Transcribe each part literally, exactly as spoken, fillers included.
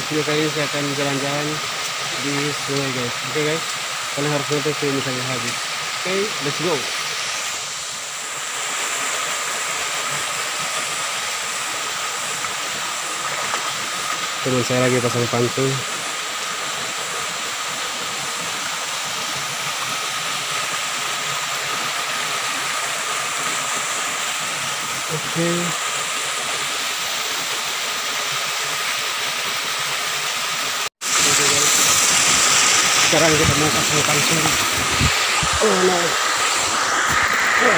video kali ini saya akan jalan-jalan di sungai guys. Oke okay, guys, kalian harus nonton video misalnya habis. Oke, okay, let's go. Teman saya lagi pasang pantul. Oke. Okay. Sekarang kita mau pasang pantul. Oh no. Oh.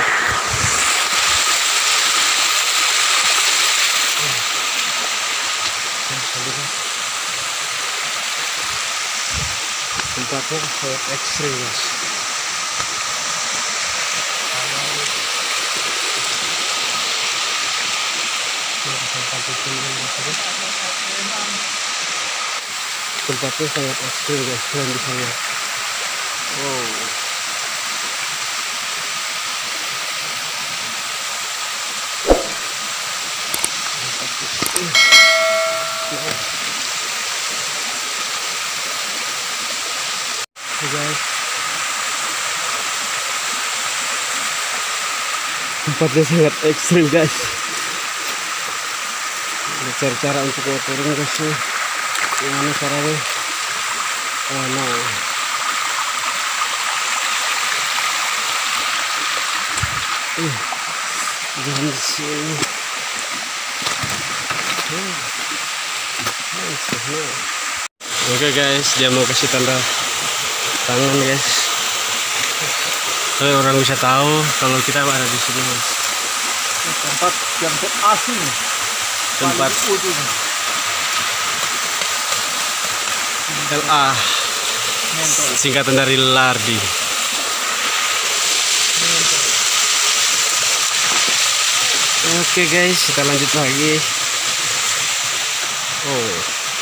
Tempatnya sangat ekstrim guys. Tempatnya sangat ekstrim guys, kalian bisa lihat. Wow. Oke guys, tempatnya sangat ekstrim guys. Ada cara-cara untuk turun guys nih. Gimana caranya? Oh no. Uh, jangan di sini. Uh. Oke okay guys, dia mau kasih tanda tangan guys. Supaya orang bisa tahu kalau kita ada di sini guys. Tempat yang terasing. Tempat L A, singkatan dari Lardi. Oke okay guys, kita lanjut lagi. Oh.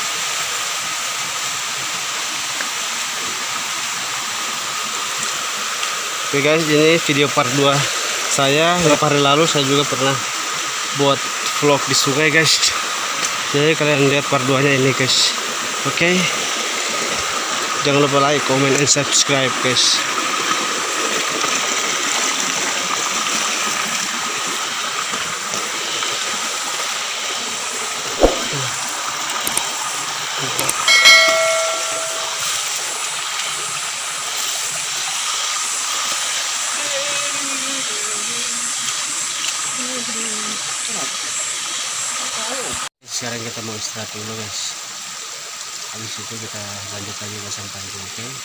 Oke okay guys, ini video part dua saya. Beberapa hari lalu saya juga pernah buat vlog di sungai guys. Jadi kalian lihat part dua nya ini guys. Oke okay. Jangan lupa like, comment, and subscribe guys. Sekarang kita mau istirahat dulu guys. Habis itu kita lanjut lagi pasang pantul. Oke okay?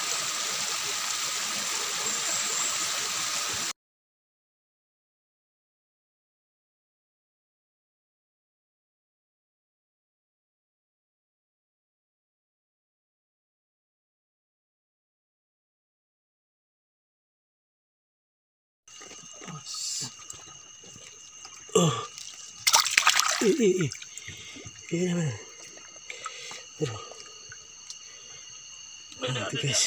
Oh. Ih, ih, ih. Ini mana? Aduh. Nanti guys.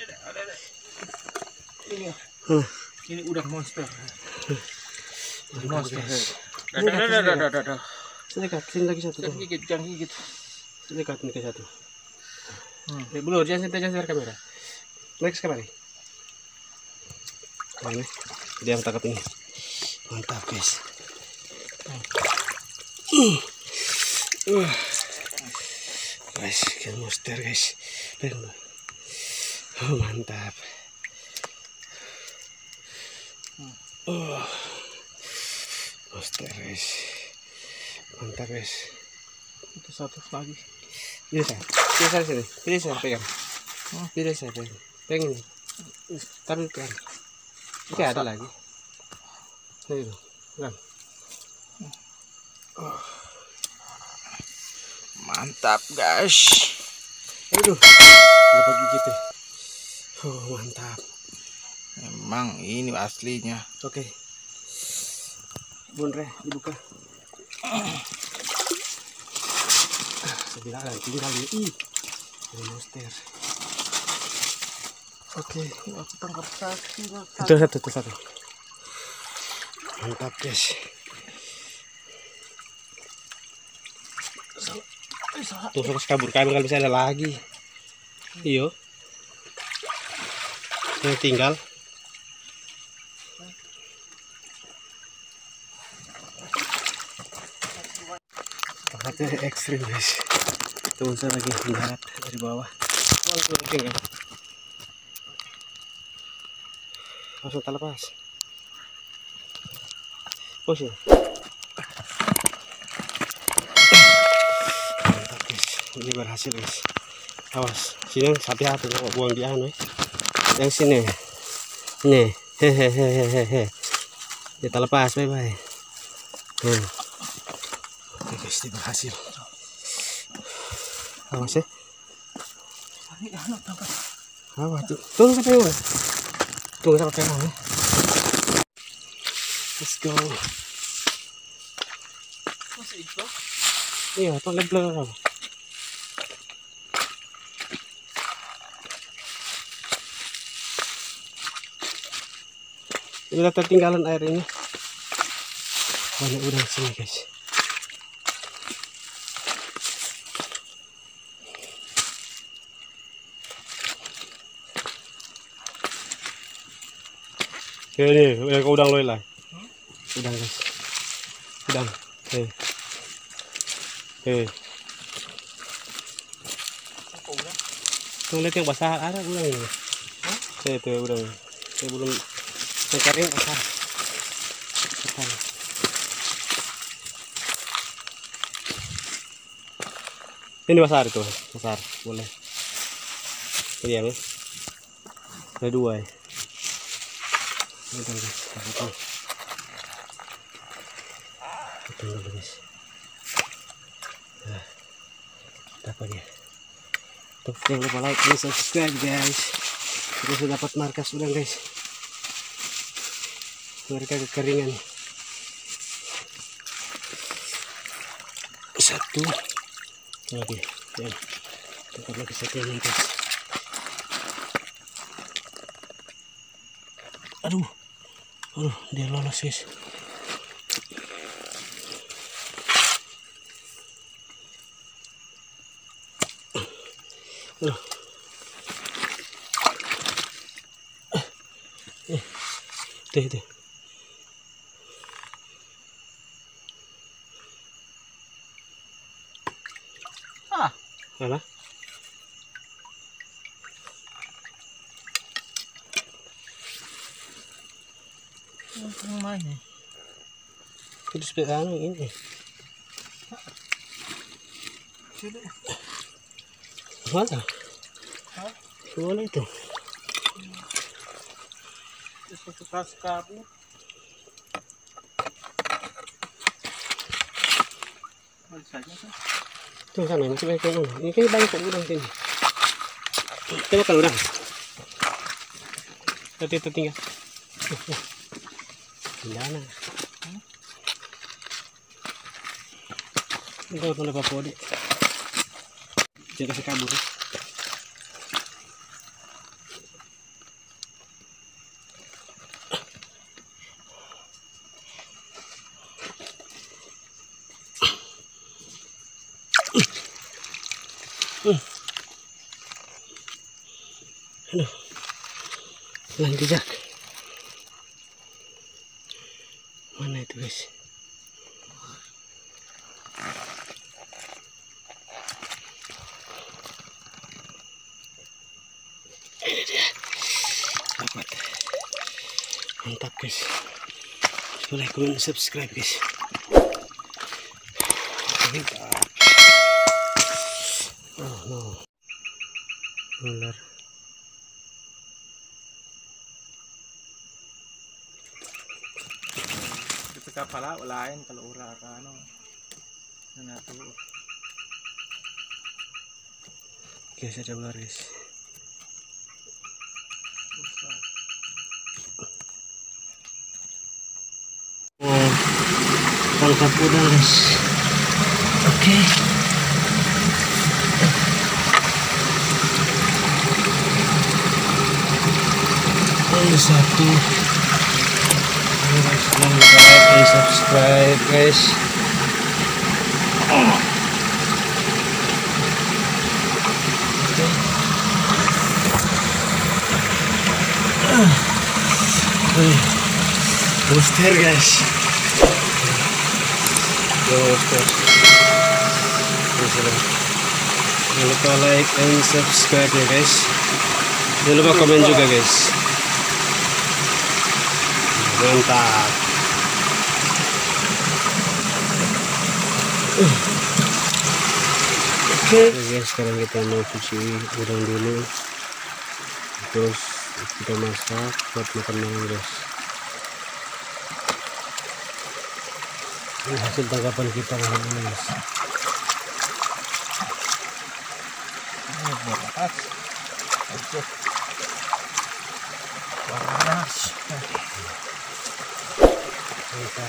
Ini, huh. ini udah monster. Udah monster. Dadah, dadah, dadah, dadah. Sini kak, sini lagi satu. Jangan gigit, jangan gigit. Sini kak, ini ke satu. Hmm. Eh, belum, jangan sentuh, jangan kamera. Next kemari. Nah, ini dia tangkap ini. Mantap guys. Hmm. Uh. Guys, ikan monster guys. Oh, mantap. Oh, monster guys. Mantap guys. Itu satu lagi. Ini saya, ini saya sini, ini saya pegang. Ini saya pegang. Pegang ini. Taruh kan. Ini ada lagi. Ini kan. Oh. Mantap guys. Aduh, dapat gigit ya. Oh, mantap. Emang ini aslinya. Oke. Okay. Bundre, dibuka. Sebilang tinggal ini. Ini monster. Oke, okay. Aku tangkap satu. Itu satu, itu satu. Mantap guys. Tuh terus kabur kami kalau bisa ada lagi. Iyo. Yang tinggal. Tempatnya ekstrim guys. Teman saya lagi mendarat dari bawah. Langsung tinggal. Langsung tak lepas. Oh sih. Mantap guys. Ini berhasil guys. Awas, sini hati-hati kalau buang di anu. Yang sini. Nih, hehehehehe. Kita lepas, bye bye. Hmm. Oke guys, ini berhasil. Awas ya. Awas tuh. Tunggu sampai mana? Tunggu sampai mana? Let's go. Masih itu? Iya, tuh lebar. Ini tertinggalan air ini. Banyak udang sini guys. Oke nih, udah ke udang loy lah. Udang guys. Udang. Hei. Hei. Tuh lihat yang basah ada udang ini. Saya tuh udang. Saya belum mencari basah. Ini besar itu, besar, boleh. Ini ya, nih. Ada dua ya. Ini guys, satu. Itu dulu guys. Nah, dapat ya. Tuh, jangan lupa like dan subscribe guys. Terus dapat markas udang guys. Mereka kekeringan. Satu. Lagi, ya, tempat lagi satunya guys. Aduh, aduh, dia lolos guys. Aduh, eh, itu itu. Ah, mana? yang mana? Itu sepeda anu ini. Coba. Mana? Mana itu? Itu suka sekali. Balik saja kan? Tuh sana, masih banyak yang udang. Ini kayaknya banyak yang udang sini. Coba kalau udang. Tadi tertinggal. Gimana? Ini kalau dapat podi. Jangan kasih kabur. Hmm. Aduh, hilang jejak. Mana itu guys? Ini dia, dapat. Mantap guys. Like, comment, subscribe guys. Mantap. Oh no. Ular. Itu kapala lain kalau ura ka ano. Nanato. Guys, ada ular guys. Oh, tangkap udang guys. Oke. Okay. Ini satu. Jangan lupa like dan subscribe guys. Booster guys. Booster. Jangan lupa like and subscribe ya guys. Jangan lupa komen juga guys. Mantap. Oke okay. Guys, sekarang kita mau cuci udang dulu, terus kita masak buat makan malam guys. Ini hasil tangkapan kita hari ini guys. Ini buat apa? Panas. Mantap.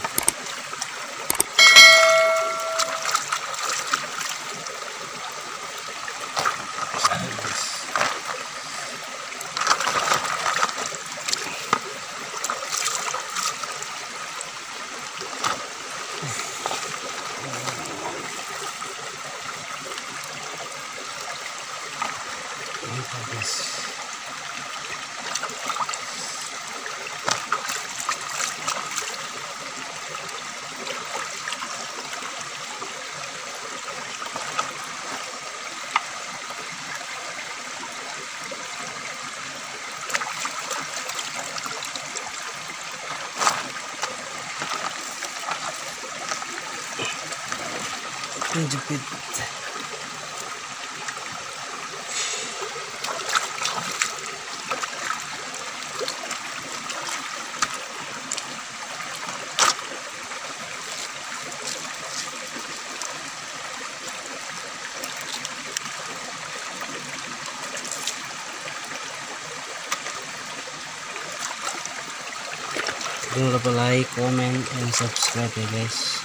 Jepit. Jangan lupa like, comment, and subscribe ya guys.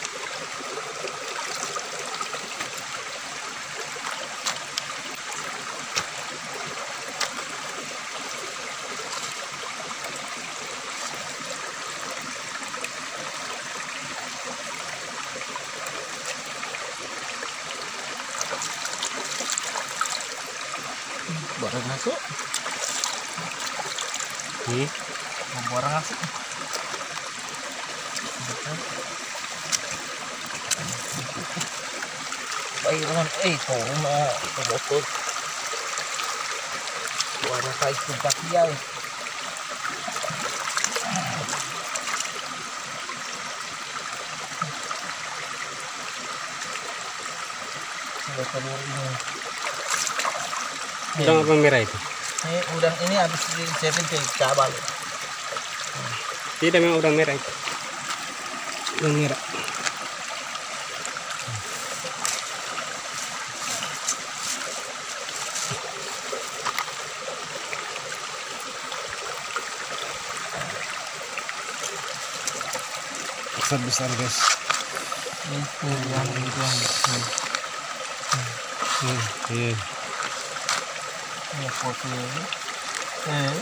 Barang masuk. Hmm? Barang masuk. Baik teman, eh turun mau botol. Suara kayak tempat dia. Sudah telur ini. Udang apa merah itu? Ini udang ini habis disiapin ke cabal. Tidak, memang udang merah itu. Udang merah. Besar besar guys. Itu yang itu yang. Iya. Ini foto ini. Eh.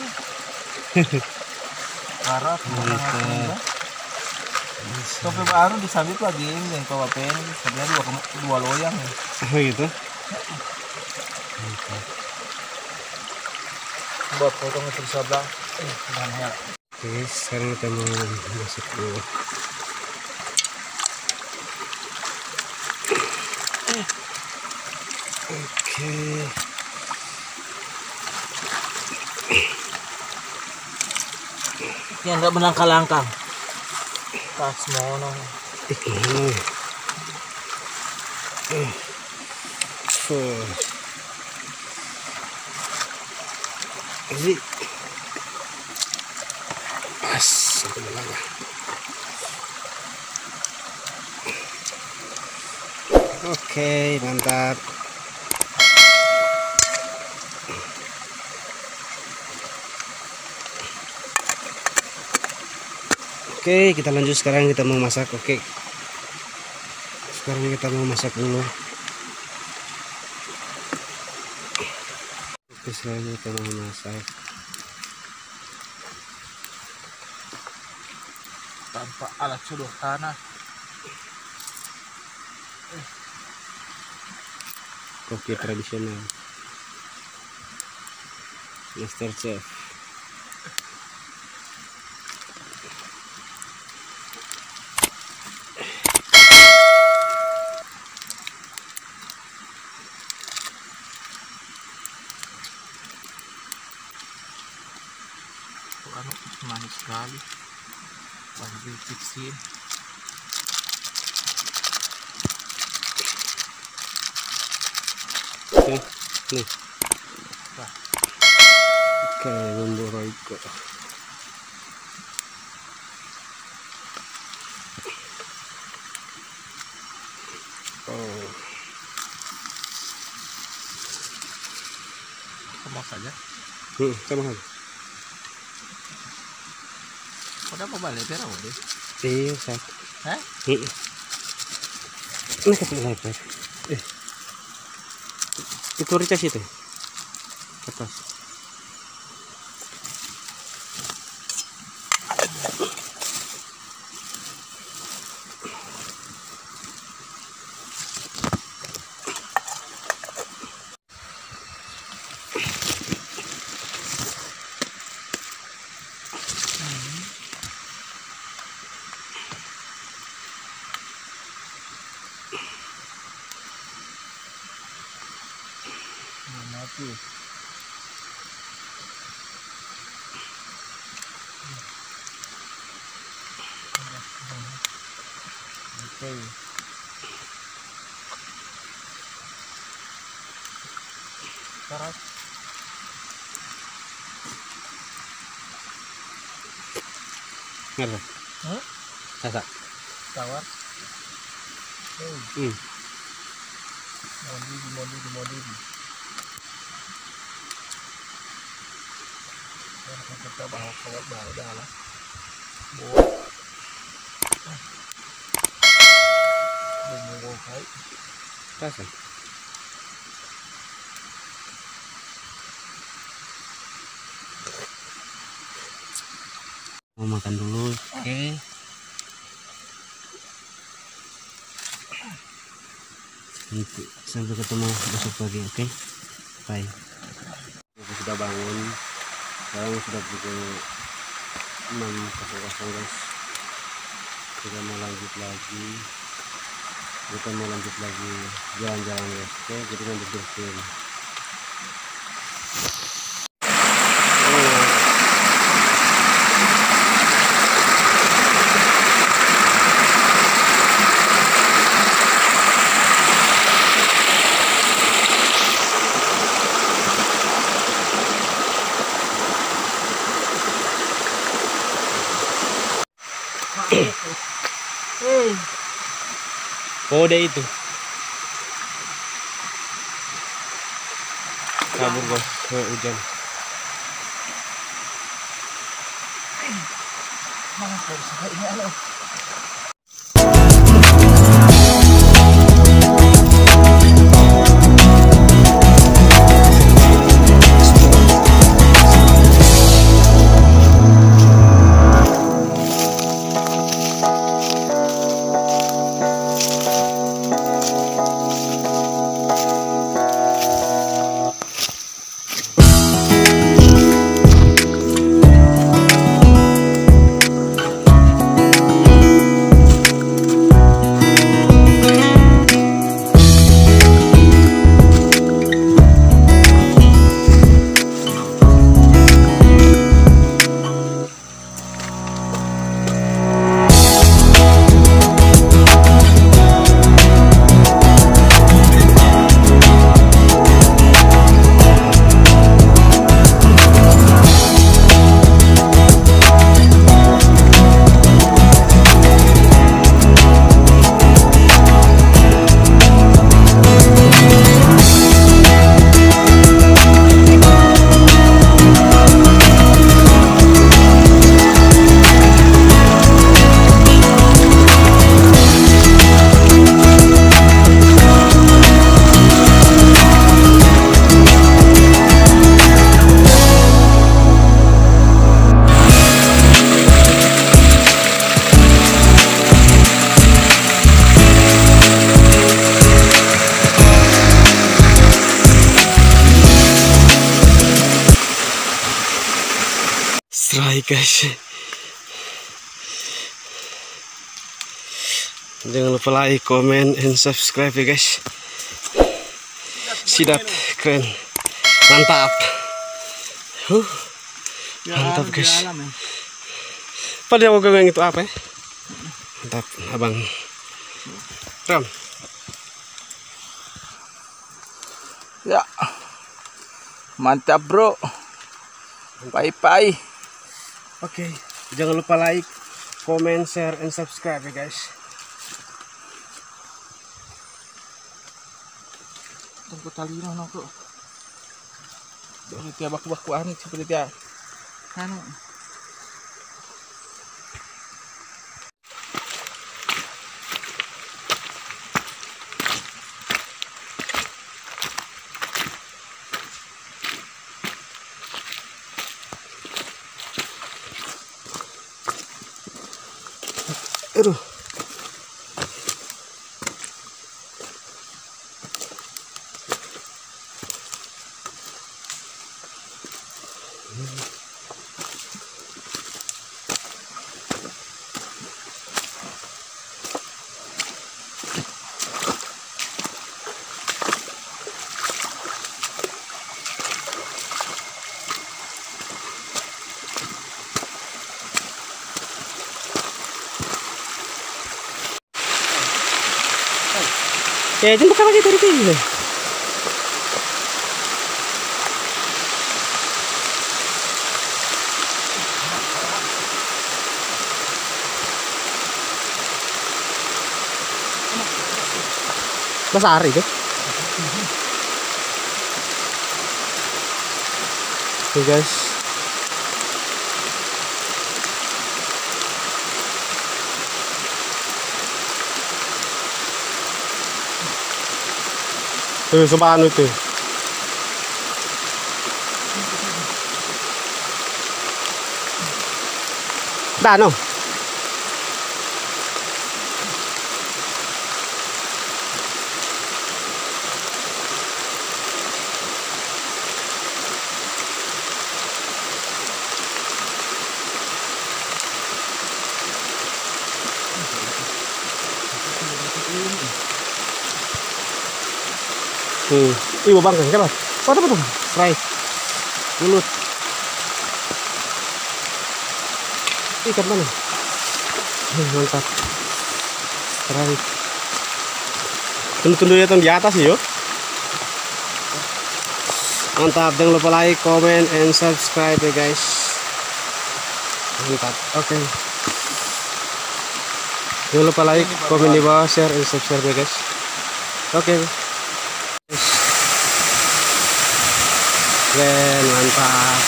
Karat, Mantap. Kopi baru disabit lagi ini yang kau apa ini sebenarnya dua dua loyang. Oh gitu. Buat potong itu sebelah. Eh, banyak. Oke, sekarang kita mau masuk dulu. Oke. Yang enggak melangkah-langkah. Pas mono. Ini. Eh. Fuh. Ini. Pas sampai melangkah. Oke, mantap. Oke, kita lanjut sekarang, kita mau masak. Oke. Sekarang kita mau masak dulu. Oke, sekarang kita mau masak. Tanpa alat sederhana. Kopi tradisional. Master Chef. anu manis sekali. Wajib fixin. Nih, nih. Kayak bumbu roiko. Oh. Sama saja. Hmm, sama kan? Udah mau balik ya rawa deh. Iya, sak. Hah? Hmm. Ini kasih lebar. Eh. Itu ricas itu. Atas. Mati. Oke. Taras. Ngerti? Hah? Sasak. Tawar. Oh, Hmm. mandi, mandi, mandi. Kita bawa kawat bawa dah lah. Bumbu kai. Rasa. Mau makan dulu, oke? Okay. Gitu. Sampai ketemu besok pagi, oke? Okay? Bye. Aku sudah bangun. Sekarang sudah pukul enam guys. Kita mau lanjut lagi. Kita mau lanjut lagi jalan-jalan guys. Oke, kita lanjut bersihin. Kode itu kabur guys, hujan. Mana baru sampai ini alo. Serai guys. Jangan lupa like, comment, and subscribe ya guys. Sidat keren, mantap. Huh. Mantap harus guys. di alam, ya. Pada mau yang itu apa ya? Mantap abang. Ram. Ya. Mantap bro. Bye-bye. Oke, jangan lupa like, comment, share, and subscribe ya guys. Tunggu tali no kok. Seperti baku-baku anu seperti ya. Anu. Aduh. Ya, itu bukan lagi dari sini. Mas Ari deh. Oke guys. Tuh, coba anu tuh. Dah no. Hmm, ibu bang kan apa? Oh, apa tuh? Fry. Mulut. Ikan mana? Hmm, mantap. Fry. Tunggu-tunggu ya di atas yuk. Mantap, jangan lupa like, comment, and subscribe ya guys. Mantap. Oke. Okay. Jangan lupa like, komen di bawah, share, and subscribe ya guys. Oke. Okay. Keren, mantap.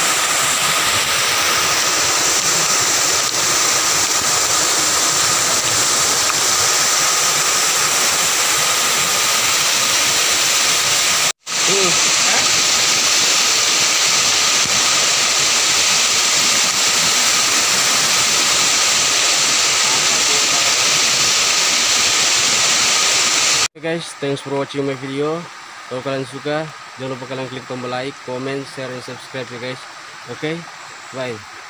Hmm. Okay guys, thanks for watching my video. Kalau kalian suka, jangan lupa kalian klik tombol like, comment, share, dan subscribe ya guys. Oke, okay? Bye.